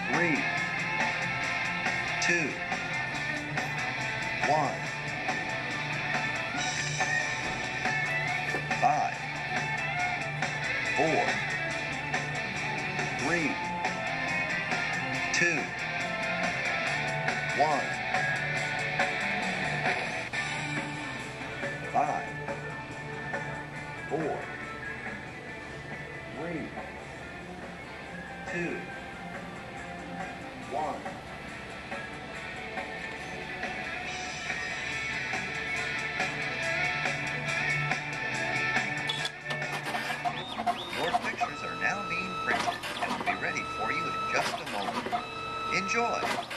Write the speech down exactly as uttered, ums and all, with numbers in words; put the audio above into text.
three, two, one. Five, four, three, two, one. Five, four, three, two, one. Your pictures are now being printed and will be ready for you in just a moment. Enjoy!